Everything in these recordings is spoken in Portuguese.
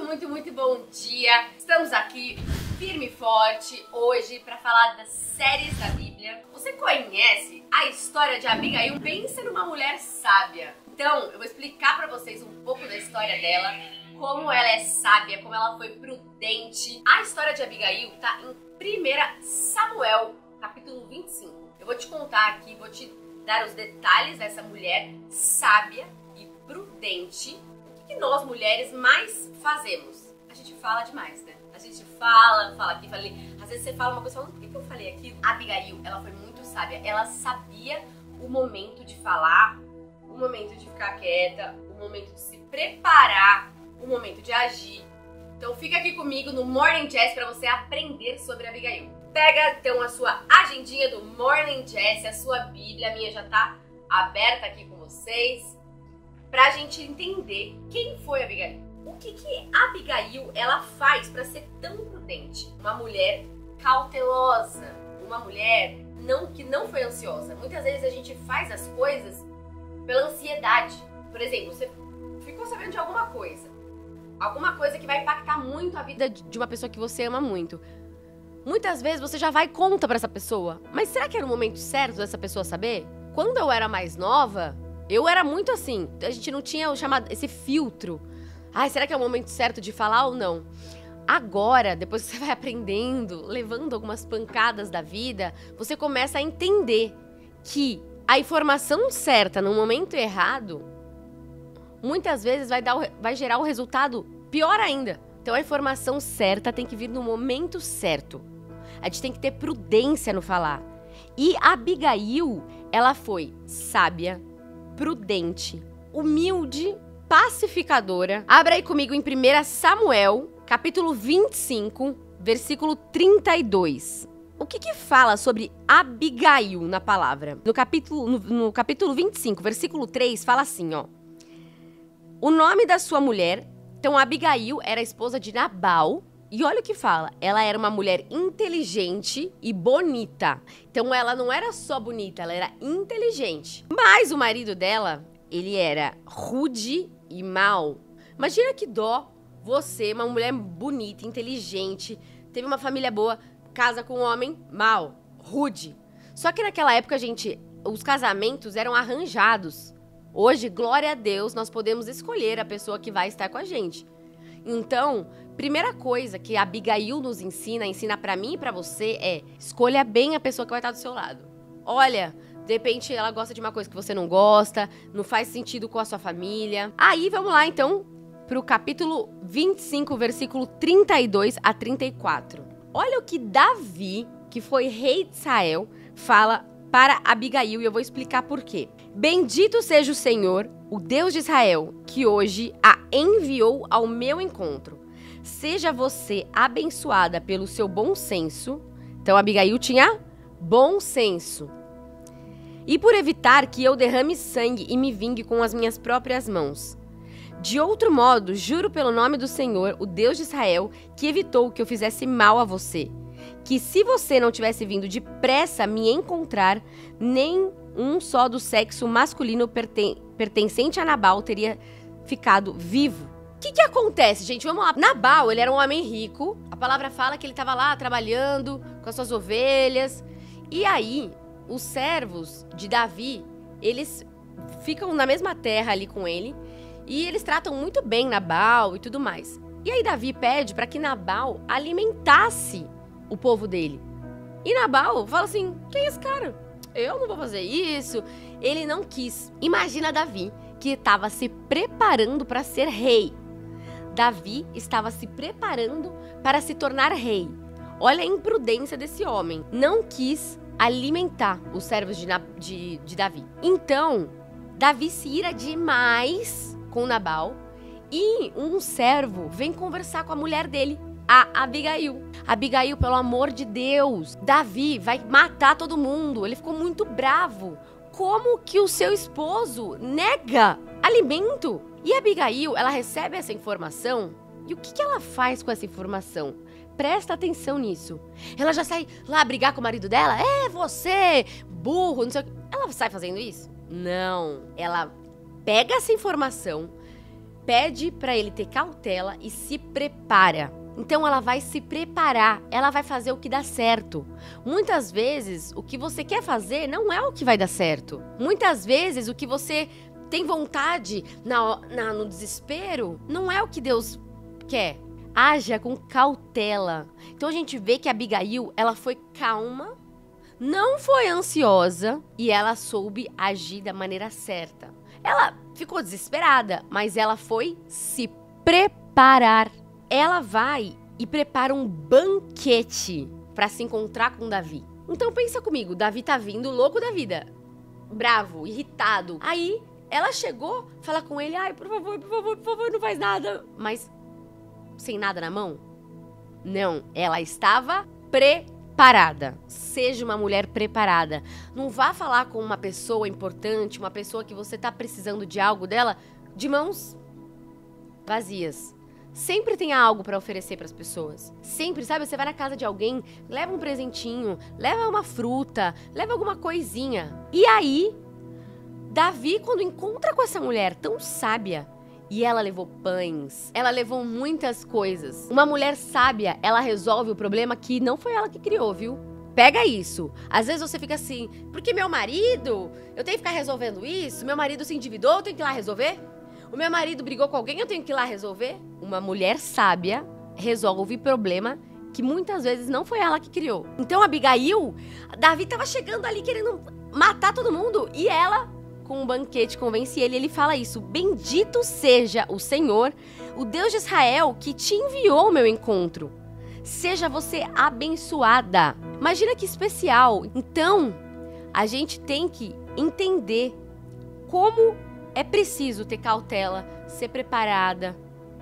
muito bom dia! Estamos aqui firme e forte hoje para falar das séries da Bíblia. Você conhece a história de Abigail? Pensa numa mulher sábia. Então, eu vou explicar para vocês um pouco da história dela, como ela é sábia, como ela foi prudente. A história de Abigail tá em 1 Samuel, capítulo 25. Eu vou te contar aqui, vou te dar os detalhes dessa mulher sábia e prudente. O que nós mulheres mais fazemos? A gente fala demais, né? A gente fala aqui, fala ali. Às vezes você fala uma coisa, por que eu falei aquilo? A Abigail, ela foi muito sábia. Ela sabia o momento de falar, o momento de ficar quieta, o momento de se preparar, o momento de agir. Então fica aqui comigo no Morning Jazz para você aprender sobre a Abigail. Pega então a sua agendinha do Morning Jazz, a sua Bíblia, a minha já tá aberta aqui com vocês, pra gente entender quem foi a Abigail. O que a Abigail ela faz para ser tão prudente? Uma mulher cautelosa, uma mulher que não foi ansiosa. Muitas vezes a gente faz as coisas pela ansiedade. Por exemplo, você ficou sabendo de alguma coisa que vai impactar muito a vida de uma pessoa que você ama muito. Muitas vezes você já vai e conta pra essa pessoa. Mas será que era o momento certo dessa pessoa saber? Quando eu era mais nova, eu era muito assim. A gente não tinha esse filtro. Ai, será que é o momento certo de falar ou não? Agora, depois que você vai aprendendo, levando algumas pancadas da vida, você começa a entender que a informação certa no momento errado, muitas vezes vai gerar o resultado pior ainda. Então a informação certa tem que vir no momento certo. A gente tem que ter prudência no falar. E a Abigail, ela foi sábia, prudente, humilde, pacificadora. Abra aí comigo em 1 Samuel, capítulo 25, versículo 32. O que fala sobre Abigail na palavra? No capítulo 25, versículo 3, fala assim, ó. O nome da sua mulher... Então, Abigail era a esposa de Nabal. E olha o que fala. Ela era uma mulher inteligente e bonita. Então, ela não era só bonita, ela era inteligente. Mas o marido dela, ele era rude e mau. Imagina que dó você, uma mulher bonita, inteligente, teve uma família boa, casa com um homem mau, rude. Só que naquela época, gente, os casamentos eram arranjados. Hoje, glória a Deus, nós podemos escolher a pessoa que vai estar com a gente. Então, primeira coisa que a Abigail nos ensina pra mim e pra você é: escolha bem a pessoa que vai estar do seu lado. Olha, de repente ela gosta de uma coisa que você não gosta, não faz sentido com a sua família. Aí, vamos lá então pro capítulo 25, versículo 32 a 34. Olha o que Davi, que foi rei de Israel, fala para Abigail, e eu vou explicar por quê. Bendito seja o Senhor, o Deus de Israel, que hoje a enviou ao meu encontro. Seja você abençoada pelo seu bom senso. Então, Abigail tinha bom senso. E por evitar que eu derrame sangue e me vingue com as minhas próprias mãos. De outro modo, juro pelo nome do Senhor, o Deus de Israel, que evitou que eu fizesse mal a você. Que se você não tivesse vindo depressa me encontrar, nem um só do sexo masculino pertencente a Nabal teria ficado vivo. O que acontece, gente? Vamos lá. Nabal, ele era um homem rico. A palavra fala que ele estava lá trabalhando com as suas ovelhas. E aí, os servos de Davi, eles ficam na mesma terra ali com ele. E eles tratam muito bem Nabal e tudo mais. E aí Davi pede para que Nabal alimentasse o povo dele. E Nabal fala assim: quem é esse cara? Eu não vou fazer isso. Ele não quis. Imagina Davi, que estava se preparando para ser rei. Davi estava se preparando para se tornar rei. Olha a imprudência desse homem. Não quis alimentar os servos de Davi. Então, Davi se ira demais com Nabal. E um servo vem conversar com a mulher dele, a Abigail. Abigail, pelo amor de Deus, Davi vai matar todo mundo. Ele ficou muito bravo. Como que o seu esposo nega alimento? E a Abigail, ela recebe essa informação. E o que ela faz com essa informação? Presta atenção nisso. Ela já sai lá brigar com o marido dela? É, você, burro, não sei o que. Ela sai fazendo isso? Não. Ela pega essa informação, pede pra ele ter cautela e se prepara. Então ela vai se preparar, ela vai fazer o que dá certo. Muitas vezes o que você quer fazer não é o que vai dar certo. Muitas vezes o que você tem vontade no desespero não é o que Deus quer. Haja com cautela. Então a gente vê que a Abigail, ela foi calma, não foi ansiosa e ela soube agir da maneira certa. Ela ficou desesperada, mas ela foi se preparar. Ela vai e prepara um banquete para se encontrar com Davi. Então pensa comigo, Davi tá vindo louco da vida, bravo, irritado. Aí ela chegou, fala com ele, ai, por favor, não faz nada. Mas sem nada na mão? Não, ela estava preparada. Seja uma mulher preparada. Não vá falar com uma pessoa importante, uma pessoa que você tá precisando de algo dela, de mãos vazias. Sempre tenha algo pra oferecer pras pessoas. Sempre, sabe? Você vai na casa de alguém, leva um presentinho, leva uma fruta, leva alguma coisinha. E aí, Davi, quando encontra com essa mulher tão sábia, e ela levou pães, ela levou muitas coisas. Uma mulher sábia, ela resolve o problema que não foi ela que criou, viu? Pega isso. Às vezes você fica assim, porque meu marido, eu tenho que ficar resolvendo isso? Meu marido se endividou, eu tenho que ir lá resolver? O meu marido brigou com alguém, eu tenho que ir lá resolver? Uma mulher sábia resolve problema que muitas vezes não foi ela que criou. Então, Abigail, Davi tava chegando ali querendo matar todo mundo e ela, com um banquete, convence ele. Ele fala isso: bendito seja o Senhor, o Deus de Israel, que te enviou ao meu encontro. Seja você abençoada. Imagina que especial. Então, a gente tem que entender como é preciso ter cautela, ser preparada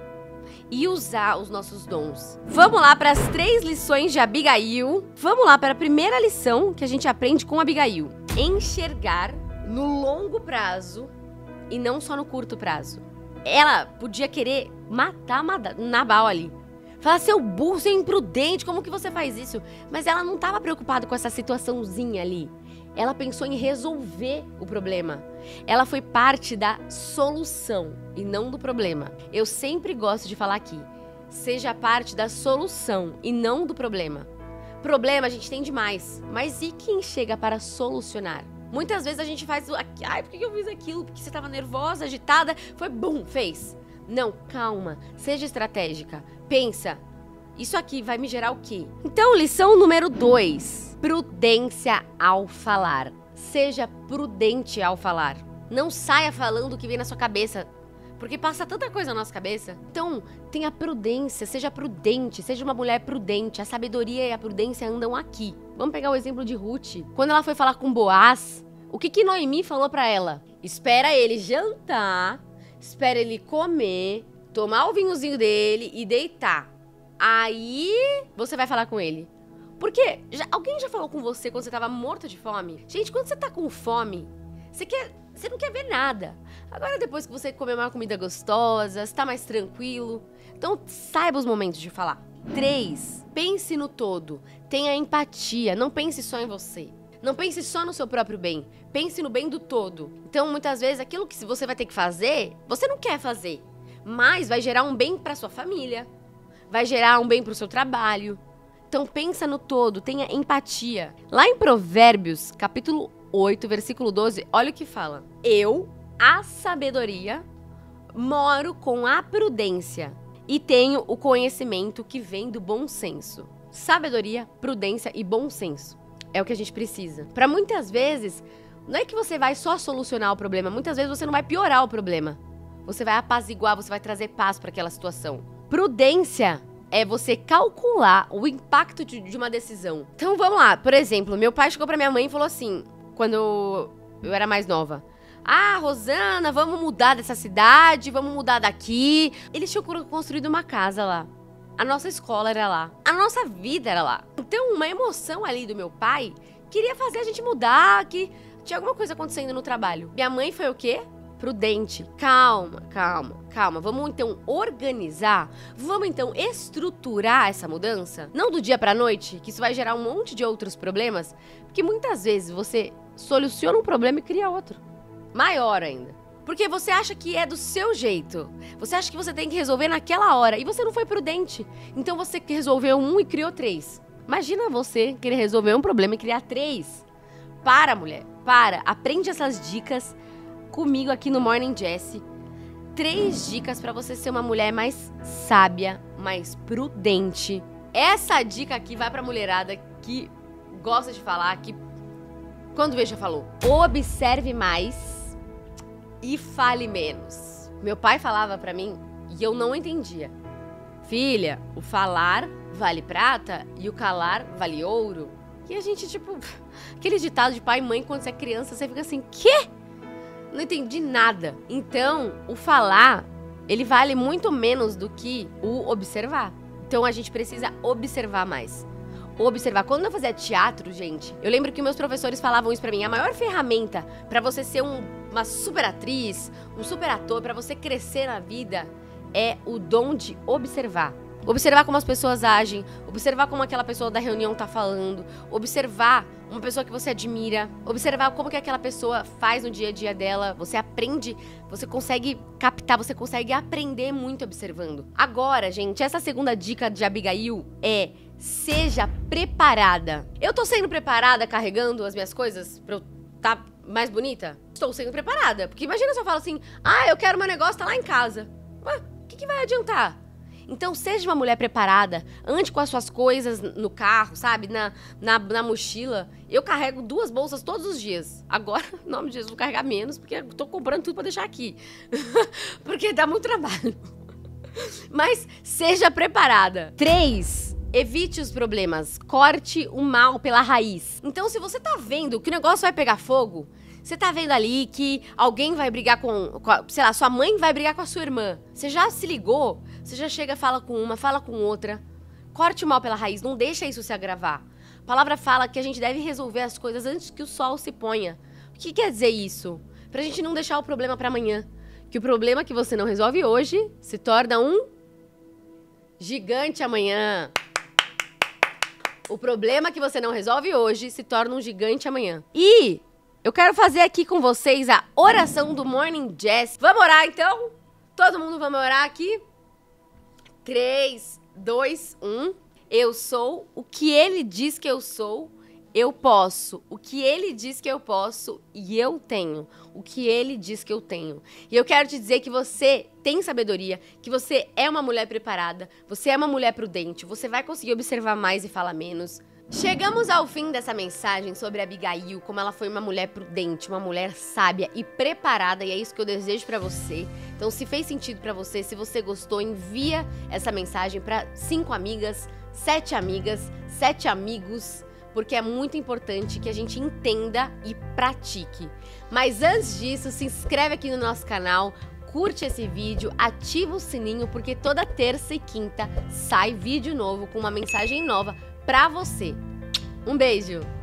e usar os nossos dons. Vamos lá para as 3 lições de Abigail. Vamos lá para a primeira lição que a gente aprende com Abigail. Enxergar no longo prazo e não só no curto prazo. Ela podia querer matar Nabal ali. Falar, seu burro, seu imprudente, como que você faz isso? Mas ela não estava preocupada com essa situaçãozinha ali. Ela pensou em resolver o problema. Ela foi parte da solução e não do problema. Eu sempre gosto de falar aqui, seja parte da solução e não do problema. Problema a gente tem demais, mas e quem chega para solucionar? Muitas vezes a gente faz, ai, por que eu fiz aquilo? Porque você estava nervosa, agitada, foi bum, fez. Não, calma, seja estratégica, pensa, isso aqui vai me gerar o quê? Então, lição número 2. Prudência ao falar. Seja prudente ao falar. Não saia falando o que vem na sua cabeça, porque passa tanta coisa na nossa cabeça. Então, tenha prudência, seja prudente, seja uma mulher prudente. A sabedoria e a prudência andam aqui. Vamos pegar o exemplo de Ruth. Quando ela foi falar com Boaz, o que Noemi falou pra ela? Espera ele jantar, espera ele comer, tomar o vinhozinho dele e deitar. Aí, você vai falar com ele. Porque alguém já falou com você quando você tava morto de fome? Gente, quando você tá com fome, você não quer ver nada. Agora, depois que você comeu uma comida gostosa, você tá mais tranquilo. Então, saiba os momentos de falar. 3. Pense no todo. Tenha empatia. Não pense só em você. Não pense só no seu próprio bem. Pense no bem do todo. Então, muitas vezes, aquilo que você vai ter que fazer, você não quer fazer. Mas vai gerar um bem pra sua família. Vai gerar um bem pro seu trabalho. Então pensa no todo, tenha empatia. Lá em Provérbios, capítulo 8, versículo 12, olha o que fala. Eu, a sabedoria, moro com a prudência e tenho o conhecimento que vem do bom senso. Sabedoria, prudência e bom senso. É o que a gente precisa. Para muitas vezes, não é que você vai só solucionar o problema, muitas vezes você não vai piorar o problema. Você vai apaziguar, você vai trazer paz para aquela situação. Prudência é você calcular o impacto de uma decisão. Então vamos lá, por exemplo, meu pai chegou pra minha mãe e falou assim, quando eu era mais nova: ah, Rosana, vamos mudar dessa cidade, vamos mudar daqui. Eles tinham construído uma casa lá. A nossa escola era lá. A nossa vida era lá. Então uma emoção ali do meu pai queria fazer a gente mudar, que tinha alguma coisa acontecendo no trabalho. Minha mãe foi o quê? Prudente. Calma. Vamos então organizar, vamos então estruturar essa mudança. Não do dia pra noite, que isso vai gerar um monte de outros problemas. Porque muitas vezes você soluciona um problema e cria outro. Maior ainda. Porque você acha que é do seu jeito. Você acha que você tem que resolver naquela hora. E você não foi prudente. Então você resolveu um e criou 3. Imagina você querer resolver um problema e criar 3. Para, mulher. Para. Aprende essas dicas comigo aqui no Morning Jessie. 3 dicas pra você ser uma mulher mais sábia, mais prudente. Essa dica aqui vai pra mulherada que gosta de falar, que quando vê já falou. Observe mais e fale menos. Meu pai falava pra mim e eu não entendia. Filha, o falar vale prata e o calar vale ouro. E a gente, tipo, aquele ditado de pai e mãe, quando você é criança, você fica assim, quê? Não entendi nada. Então, o falar, ele vale muito menos do que o observar. Então, a gente precisa observar mais. Observar. Quando eu fazia teatro, gente, eu lembro que meus professores falavam isso pra mim. A maior ferramenta pra você ser uma super atriz, um super ator, pra você crescer na vida, é o dom de observar. Observar como as pessoas agem, observar como aquela pessoa da reunião tá falando, observar uma pessoa que você admira, observar como que aquela pessoa faz no dia a dia dela. Você aprende, você consegue captar, você consegue aprender muito observando. Agora, gente, essa segunda dica de Abigail é: seja preparada. Eu tô sendo preparada carregando as minhas coisas pra eu tá mais bonita? Estou sendo preparada, porque imagina se eu falo assim, eu quero meu negócio, tá lá em casa. Ué, o que vai adiantar? Então, seja uma mulher preparada, ande com as suas coisas no carro, sabe? Na mochila. Eu carrego 2 bolsas todos os dias. Agora, em nome de Jesus, vou carregar menos, porque eu tô comprando tudo pra deixar aqui. Porque dá muito trabalho. Mas, seja preparada. 3. Evite os problemas. Corte o mal pela raiz. Então, se você tá vendo que o negócio vai pegar fogo, você tá vendo ali que alguém vai brigar sei lá, sua mãe vai brigar com a sua irmã. Você já se ligou? Você já chega, fala com uma, fala com outra. Corte o mal pela raiz, não deixa isso se agravar. A palavra fala que a gente deve resolver as coisas antes que o sol se ponha. O que quer dizer isso? Pra gente não deixar o problema pra amanhã. Que o problema que você não resolve hoje se torna um gigante amanhã. O problema que você não resolve hoje se torna um gigante amanhã. E eu quero fazer aqui com vocês a oração do Morning Jessie. Vamos orar, então? Todo mundo vamos orar aqui? 3, 2, 1. Eu sou o que ele diz que eu sou. Eu posso o que ele diz que eu posso e eu tenho o que ele diz que eu tenho. E eu quero te dizer que você tem sabedoria, que você é uma mulher preparada, você é uma mulher prudente, você vai conseguir observar mais e falar menos. Chegamos ao fim dessa mensagem sobre Abigail, como ela foi uma mulher prudente, uma mulher sábia e preparada, e é isso que eu desejo pra você. Então, se fez sentido pra você, se você gostou, envia essa mensagem pra 5 amigas, 7 amigas, 7 amigos, porque é muito importante que a gente entenda e pratique. Mas antes disso, se inscreve aqui no nosso canal, curte esse vídeo, ativa o sininho, porque toda terça e quinta sai vídeo novo com uma mensagem nova pra você. Um beijo!